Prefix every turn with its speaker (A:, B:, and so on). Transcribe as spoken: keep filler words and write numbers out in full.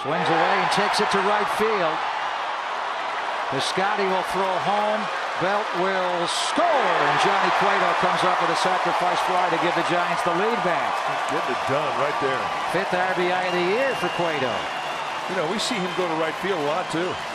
A: Swings away and takes it to right field. Piscotty will throw home. Belt will score, and Johnny Cueto comes up with a sacrifice fly to give the Giants the lead back.
B: Getting it done right there.
A: Fifth R B I of the year for Cueto.
B: You know, we see him go to right field a lot too.